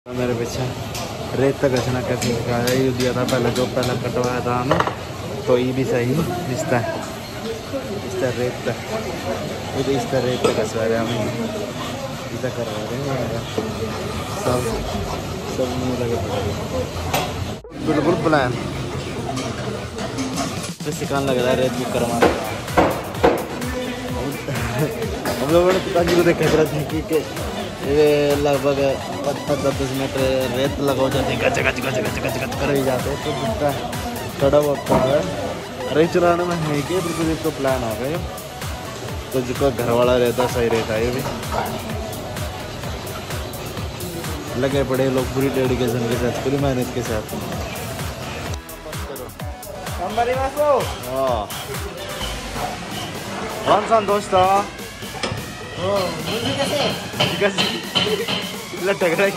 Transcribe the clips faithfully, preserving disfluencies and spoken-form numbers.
मेरे पीछे रेत तक घसना कैसे सिखाया, ये दिया था पहले जो पहले कटवाया था हमें, तो ये भी सही रिश्ता है। इस तरह रेत तक ये तो इस तरह रेत तक घसवा रहे हमें, इतना करवा रहे हैं सब सब मुँह लगे बिल्कुल प्लान तो सिखाने लग रहा है रेत भी करवाना। हम लोगों ने पिताजी को देखा रहे थे कि ये लगभग दस दस मिनट रेत लगाओ जाते गच गच गच गच गच गच कर ही जाते, तो जितना थोड़ा बहुत है रेत चलाने में है कि बिल्कुल एक तो प्लान हो गया, तो जिसका घर वाला रहता सही रहता है। ये भी लगे पड़े लोग पूरी डेडिकेशन के साथ, पूरी मेहनत के साथ। कौन सा दोस्त लटक रहा है।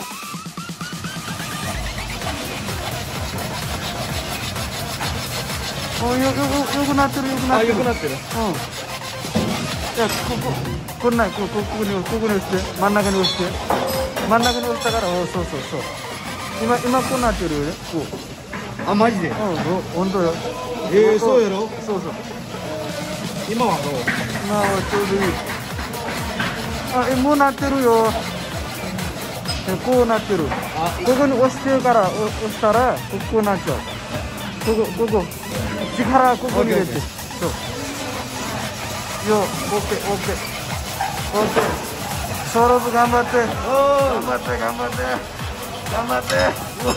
およよよくなってるよくなってる。あ、よくなってる。うん。いやこここんないここここにここに押して真ん中に押して真ん中に押したから、おそうそうそう。今今こうなってるよね。こう。あマジで。うん本当よ。ええそうやろ。そうそう。今はどう？今はちょうどいい。あえもうなってるよ。こうなってる。ここに押してから押したらここなっちゃう。ここここ力ここに入れて。そう。よオッケーオッケーオッケー。ソロブ頑張って。頑張って頑張って頑張って。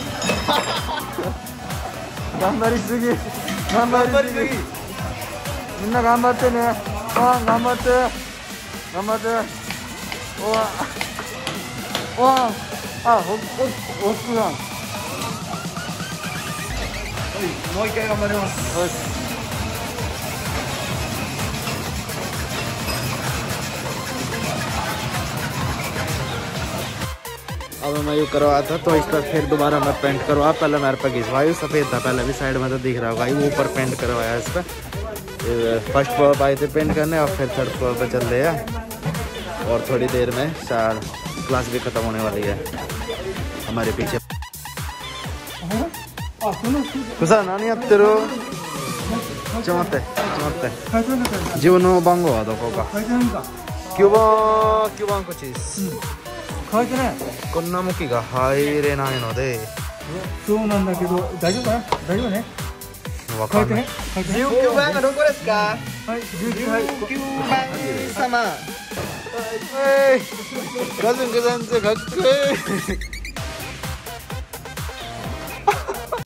頑張りすぎ頑張りすぎ。みんな頑張ってね。あ頑張って頑張って。おわ。おわあ、お、お、おすがん。もう一回頑張ります。よし。अब मैं ये करवाया था तो इस पर फिर दोबारा मैं पेंट करवा, पहले मेरे पे घिसवाई सफ़ेद था, पहले भी साइड में तो दिख रहा होगा, वो ऊपर पेंट करवाया इस पर। फर्स्ट फ्लोर पर आए थे पेंट करने और फिर थर्ड फ्लोर पर चल रहे हैं, और थोड़ी देर में शायद क्लास भी खत्म होने वाली है हमारे पीछे। कुसा नानी आत्तेरूちょっと待ってちょっと待って自分の番号はどこかきゅうばんきゅうばんこっちです。書いてない。こんな向きが入れないので。そうなんだけど大丈夫かな。大丈夫ね。わかんない。じゅうきゅうばんがどこですか。はいじゅうきゅうばん様。はい。ガズンガズンってかっこいい。